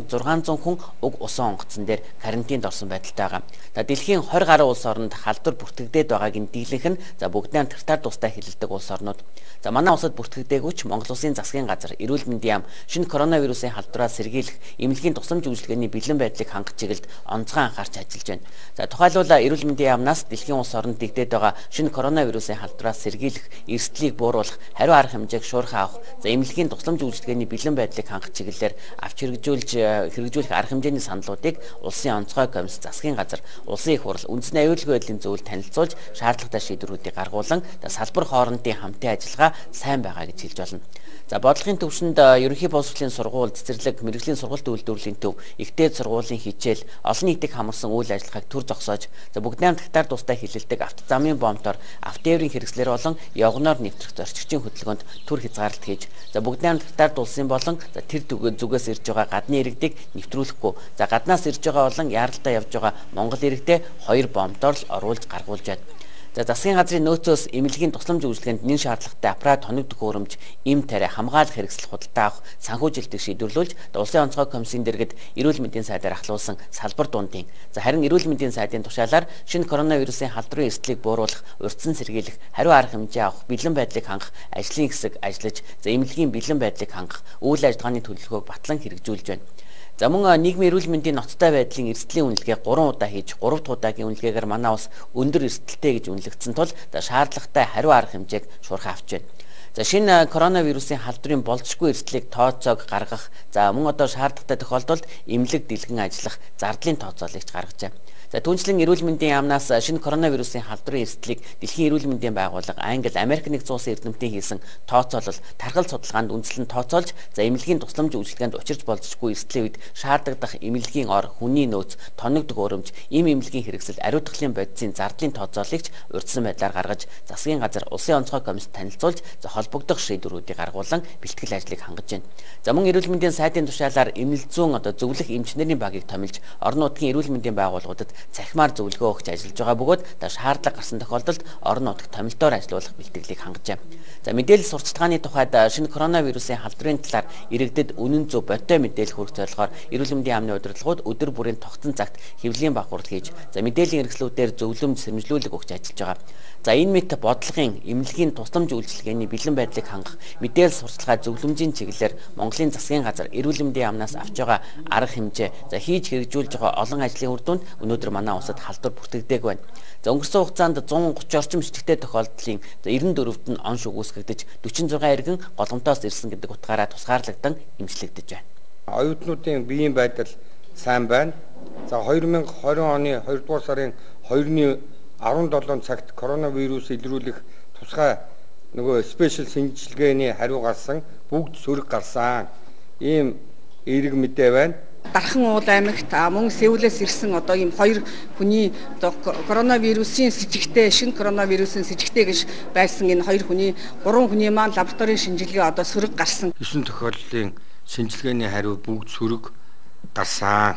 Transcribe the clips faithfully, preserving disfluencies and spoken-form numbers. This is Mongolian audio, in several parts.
зургаан зуун хүн уг усан онгоцсон дээр карантинд орсон байдалтай байгаа. За дэлхийн тwenty гаруй улс оронд халдвар бүртгэгдээд байгааг нь дийлэнх нь за бүгд найрамд тартаар тустай хилэлдэг улс орнууд. За манай улсад бүртгэгдээгүйч Монгол Улсын засгийн газар эрүүл мэндийн яам шинэ коронавирусын халдвараас сэргийлэх эмнэлгийн тусламж үйлчилгээний бэлэн байдлыг хангах чиглэлд онцгой анхаарч ажиллаж байна. За тухайлбал эрүүл мэндийн яамнаас дэлхийн улс оронд дэгдээд байгаа шинэ коронавирусын халдвараас сэргийлэх эрсдлийг бууруулах, хариу арга хэмжээг шуурхай авах, за эмнэлгийн тусламж үйлчилгээний бэлэн байдлыг хангах чиглэлээр авч хэрэгжүүлж хэрэгжүүлэх арга хэмжээний саналуудыг улсын онцгой комисс, засгийн газар, улсын их хурл, үндэсний аюулгүй байдлын зөвлөлд танилцуулж шаардлагатай шийдвэрүүдийг гаргуулan салбар хоорондын хамтын ажиллагаа сайн байгаа гэж хэлж болно. За бодлогын төвшөнд ерөнхий боловсролын сургууль, цэцэрлэг, мэрэгжлийн сургалт үйлдвэрлэлийн төв, ихтэй сургуулийн хичээл, олон нийтийг хамарсан үйл ажиллагааг төр зогсоож, за бүгд найрамд тартаар тустай хилэлдэг авто замын бомтоор, автоэврийн хэрэгслэр болон явгноор нэвтрэх зорчигчийн хөтөлбөрөнд төр хязгаарлалт хийж, за бүгд найрамд тартаар дулсын болон за тэр зүгээс ирж байгаа гадны иргэдийг нэвтрүүлэхгүй, за гаднаас ирж байгаа болон яаралтай явж байгаа Монгол иргэдэд хоёр бомтоор л оруулж гаргуулж байна. За засгийн газрын нөөцөөс эмнэлгийн тусламж үйлчилгээнд нэн шаардлагатай аппарат, хоног төхөөрөмж, эм тариа, хамгаалах хэрэгсэл худалдаа авах санхүүжилтийг шийдвэрлүүлж улсын онцгой комиссийн дэргэд эрүүл мэндийн сайдаар ахлуулсан салбар дундын. За харин эрүүл мэндийн сайдын тушаалаар шинэ коронавирусын халдварын эрсдлийг бууруулах, урьдчилан сэргийлэх, хариу арга хэмжээ авах, бэлэн байдлыг хангах, ажлын хэсэг ажиллаж, за эмнэлгийн бэлэн байдлыг хангах, үйл ажиллагааны төлөвлөгөөг батлан хэрэгжүүлж байна. За мөн нийгмийн эрүүл мэндийн ноцтой байдлын эрсдлийн үнэлгээ гурван удаа хийж, гурав дахь удаагийн үнэлгээгээр манай улс өндөр эрсдэлтэй гэж үнэлэгдсэн тул за шаардлагатай хариу арга хэмжээг шуурхай авч байна. За шинэ коронавирусын халдварын болзошгүй эрсдлийг тооцоог гаргах, за мөн одоо шаардлагатай тохиолдолд эмнэлэг дэлгэн ажиллах зардлын тооцоолыг ч гаргажээ. За түүнчлэн эрүүл мэндийн яамнаас шинэ коронавирусын халдварын эрсдлийг дэлхийн эрүүл мэндийн байгууллага, Англи, Америк нэгдсэн улсын эрдэмтдийн хийсэн тооцоолол, тархал судалгаанд үндэслэн тооцоолж, за эмнэлгийн тусламж үйлчилгээнд учирч болзошгүй эрсдлийн үед шаардлагадах эмнэлгийн ор, хүний нөөц, тоног төхөөрөмж, эм эмнэлгийн хэрэгсэл, ариутгахлын бодисын зардлын тооцоолыг ч урьдчилан байдлаар гаргаж, засгийн газар, улсын онцгой комиссд танилцуулж, за холбогдох шийдвэрүүдийг гаргуулan бэлтгэл ажлыг хангаж байна. За мөн эрүүл мэндийн сайдын тушаалаар эмнэлэг зүүн одоо зөвлөх эмчнэрийн багийг томилж, орон нутгийн эрүүл мэндийн байгууллагуудад цахимаар зөвлөгөө өгч ажиллаж байгаа бөгөөд та шаардлага гарсан тохиолдолд орон нутагт томилтоор ажиллах бэлтгэлийг хангажээ. За мэдээлэл сурталчилгааны тухайд шинэ коронавирусын халдварын талаар иргэдэд үнэн зөв бодтой мэдээлэл хүргэх зорилгоор эрүүл мэндийн яамны удирдлагууд өдөр бүрийн тогтсон цагт хэвлэлийн баг хурал хийж, за мэдээллийн хэрэгслүүдээр зөвлөмж, сэрэмжлүүлэг өгч ажиллаж байгаа. За энэ мэт бодлогын эмнэлгийн тусламж үйлчилгээний бэлэн байдлыг хангах, мэдээлэл сурталчилгаа зөвлөмжийн чиглэлээр Монголын засгийн газар эрүүл мэндийн яамнаас авч байгаа арга хэмжээ, за хийж хэрэгжүүлж байгаа олон ажлын үр дүнд өнөөдөр манай улсад халдвар бүртгэгдээг байна. За өнгөрсөн хугацаанд one thirty орчим шижигтэй тохиолдлын за ninety-fourт нь он шүгүүсгэгдэж, forty-six иргэн голомтоос ирсэн гэдэг утгаараа тусгаарлагдсан эмчлэгдэж байна. Оюутнуудын биеийн байдал сайн байна. За twenty twenty оны two дугаар сарын two-ны seventeen цагт коронавирус илрүүлэх тусгай нөгөө спешиал шинжилгээний хариу гарсан, бүгд сөрөг гарсан. Ийм эерэг мэдээ байна. Дархан уул аймагт мөн Сеулээс ирсэн одоо ийм хоёр хүний одоо коронавирусын с сэжигтэй, шинэ коронавирусын сэжигтэй гэж байсан энэ хоёр хүний, гурван хүний маань лабораторийн шинжилгээ одоо сөрөг гарсан. nine тохиолдлын шинжилгээний хариу бүгд сөрөг гарсан.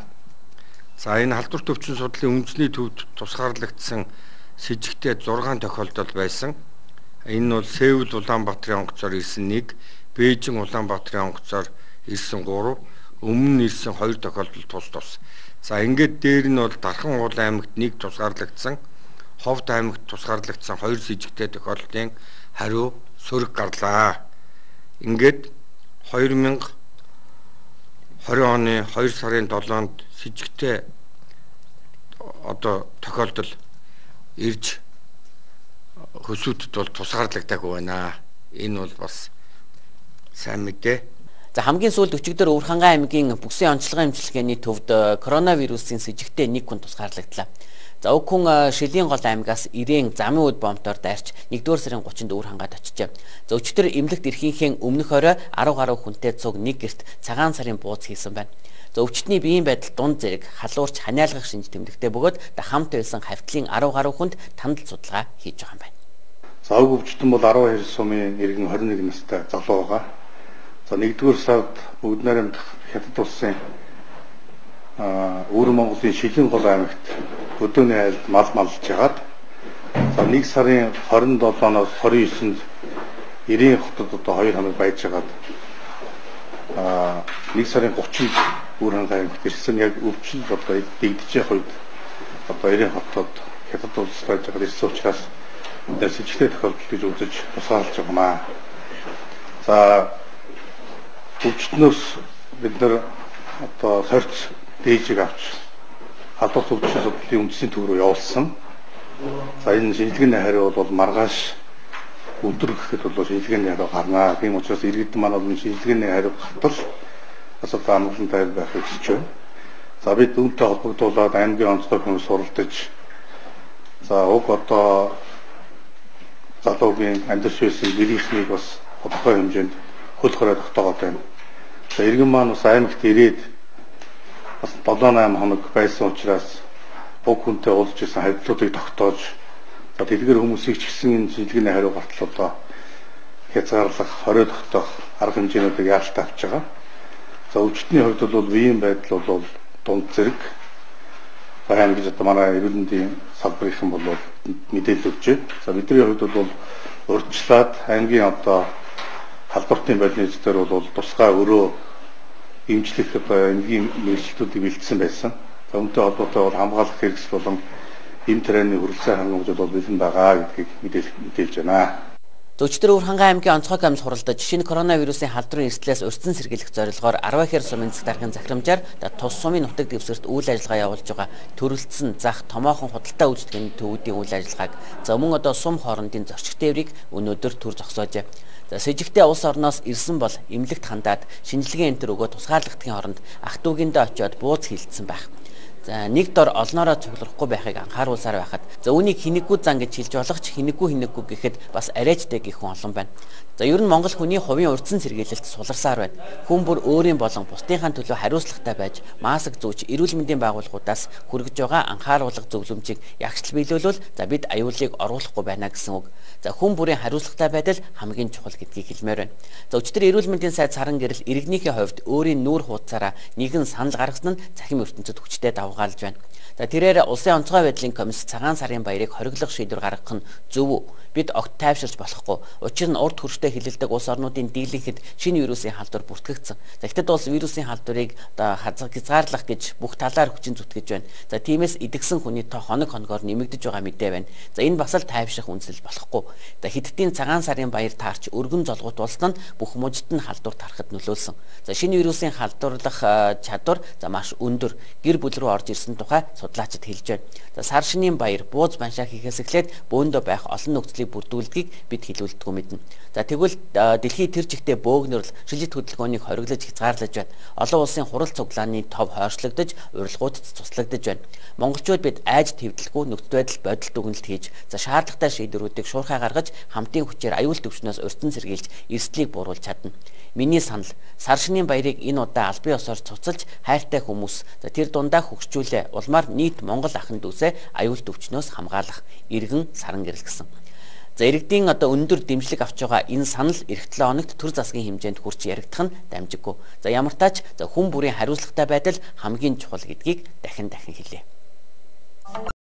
За энэ халдвар төвчин судлалын үндэсний төвд тусгаарлагдсан сэжигтэй six тохиолдол байсан. Энэ нь бол Сеул Улаанбаатарын онгоцоор ирсэн one, Бээжин Улаанбаатарын онгоцоор ирсэн three, өмнө ирсэн two тохиолдол тус тус. За ингээд дээр нь бол Дархан уул аймагт one тусгаарлагдсан, Ховд аймагт тусгаарлагдсан two сэжигтэй тохиолдлын хариу сөрөг гарлаа. Ингээд twenty twenty оны two сарын seven-нд сэжигтэй одоо тохиолдол ирж хөсөөдөд бол тусгаарлагдаагүй байна. Энэ бол бас сайн мэдээ. За хамгийн сүүлд өчигдөр Өвөрхангай аймгийн бүсийн онцлогын эмчилгээний төвд коронавирусын сэжигтэй нэг хүн тусгаарлагдлаа. За уг хүн Шилийн гол аймгаас ирээн замын үд бомтоор дайрч нэгдүгээр сарын thirty-нд Өвөрхангайд очижээ. За өчигдөр эмнэлэгт ирхийнхээ өмнөх орой ten гаруй хүнтэй цуг нэг гэрт цагаан сарын бууз хийсэн байна. За өвчтний биеийн байдал дунд зэрэг, халуурч, ханиалгах шинж тэмдэгтэй бөгөөд хамт байсан хавьтлын ten гаруй хүнд тандал судалгаа хийж байгаа юм байна. За уг өвчтөн бол twelve сумын иргэн twenty-one настай залуу байгаа. За нэгдүгээр сард бүгд найрамд Хятад улсын Өвөр Монголын Шилэн гол аймагт өдөөний айлд мал малж жагаад за one сарын twenty-seven-ноос twenty-nine-нд Ирээн хотод одоо two хамаг байж жагаад а one сарын thirty-нд Өөр ханга аймагт ирсэн яг өвчин одоо дэгдэж явах үед одоо Эрийн хотод хятад улс байж байгаа ирсэн учраас энэ сэжигтэй тохиолдол гэж үзэж тусгаарлаж байгаамаа. За өвчтнөөс бид нар одоо сорьц дээжийг авч халдвар төвчийн судлалын үндэсний төв рүү явуулсан. За энэ шинжилгээний хариу бол маргааш өдөр гэхэд бол шинжилгээний хариу гарнаа. Тийм учраас иргэдэн маань бол шинжилгээний хариу гартал асуудал амгалантай байхыг хүсэж байна. За бид үүнтэй холбогдуулаад аймгийн онцгой хүмүүс суралцаж за уг одоо залуугийн амьдарч байсан гэрийнхнийг бас тодорхой хэмжээнд хөл хорой тогтоогоод байна. За иргэн маань бас аймагт ирээд бас долоо найм хоног байсан учраас уг хүнтэй уулзж исэн харилцаатыг тогтоож за тэдгээр хүмүүсийг ч гэсэн энэ шинжилгээний хариу гартал одоо хязгаарлах, хорой тогтоох арга хэмжээнүүдийг яалтаа авч байгаа. За өвчтний хувьд бол биеийн байдал бол дунд зэрэг байна гэж одоо манай эрүүл мэндийн салбарынхан бол мэдээлэл өгч байна. За бидний хувьд бол урьдчилаад аймгийн одоо халдвартын больниц дээр бол тусгай өрөө эмчлэх одоо аймгийн мэргэжилтүүдийг бэлдсэн байсан. За үүнтэй холбоотой бол хамгаалах хэрэгс болон эм тэрээний хүрэлцээ хангамжууд бол бэлэн байгаа гэдгийг мэдээлж байна. Өчигдөр Өвөрхангай аймгийн онцгой камс хуралдаж шинэ коронавирусын халдварын эрсдлээс урьдчилан сэргийлэх зорилгоор арван хэр сумын засаг даргын захирамжаар тус сумын нутаг дэвсгэрт үйл ажиллагаа явуулж байгаа төрөлцсөн зах томоохон худалдаа үйлчлэгээний төвүүдийн үйл ажиллагааг за мөн одоо сум хоорондын зорчигч тээврийг өнөөдөр төр зогсоожээ. За сэжигтэй улс орноос ирсэн бол эмнэлэгт хандаад шинжилгээ энтер өгөө тусгаарлагдахын оронд ах дүүгэндээ очиод бууз хилдсэн байх. За нэг дор олноороо цуглахгүй байхыг анхааруулсаар байхад за үүнийг хинэггүй зан гэж хэлж болох ч хинэггүй хинэггүй гэхэд бас арайчтай гэх хүн олон байна. За ер нь Монгол хүний хувийн урьдчилан сэргийлэлт суларсаар байна. Хүн бүр өөрийн болон бусдынхаа төлөө хариуцлагатай байж маск зүүж эрүүл мэндийн байгууллагуудаас хүргэж байгаа анхааруулга зөвлөмжийг ягштал биелүүлвэл за бид аюулыг оруулахгүй байна гэсэн үг. За хүн бүрийн хариуцлагатай байдал хамгийн чухал гэдгийг хэлмээр байна. За өчигдөр эрүүл мэндийн сайд Саран гэрэл иргэнийхээ хувьд өөрийн нүүр хуудасаараа нэгэн санал гаргасан нь захим ертөнцид хүчтэй давгаалж байна. За тэрээр улсын онцгой байдлын комисс цагаан сарын баярыг хориглох шийдвэр гаргах нь зөв үү? Бид огт тайвширч болохгүй. Учир нь урд хүрштэй хилэлдэг улс орнуудын дийлэнхэд шинэ вирусын халдвар бүртгэгдсэн. За ихтэд улс вирусын халдварыг одоо хязгаарлах гэж бүх талаар хүчин зүтгэж байна. За тиймээс идэгсэн хүний тоо хоног хоногоор нэмэгдэж байгаа мэдээ байна. За энэ бас л тайвшрах үндэслэл болохгүй. За хиддийн цагаан сарын баяр таарч өргөн золгот улсад нь бүх мужид нь халдвар тарахад нөлөөлсөн. За шинэ вирусын халдварлах чадвар за маш өндөр. Гэр бүл рүү орж ирсэн тухай судлаачид хэлж байна. За сар шинийн баяр бууз баншаа хийхээс эхлээд бөөндөө байх олон нөхцөлийг бүрдүүлдгийг бид хэлүүлдэггүй мэднэ. За тэгвэл дэлхийн тэр жигтэй бөөгнөрл шилжилт хөдөлгөөнийг хориглож хязгаарлаж байна. Олон улсын хурал цуглааны тов хойшлогдож, урилгуудад цуслагдаж байна. Монголчууд бид айж твэдлэхгүй нөхцөл байдал бодолт дүгнэлт хийж, за шаардлагатай шийдвэрүүдийг шуурхай гаргаж, хамтын хүчээр аюул төвчнөөс урьдчилан сэргийлж, эрсдлийг бууруулж чадна. Миний санал сар шинийн баярыг энэ удаа албан ёсоор цуцалж хайртай хүмүүс за тэр дундаа хөгжүүлээ. Улмаар нийт Монгол ахын дүүсээ аюул төвчнөөс хамгаалах иргэн Саран гэрэл гэсэн. За иргэдийн одоо өндөр дэмжлэг авч байгаа энэ санал эх долоо хоногт төр засгийн хэмжээнд хүрч яригдах нь дамжиггүй. За ямар тач за хүн бүрийн хариуцлагатай байдал хамгийн чухал гэдгийг дахин дахин хэлье.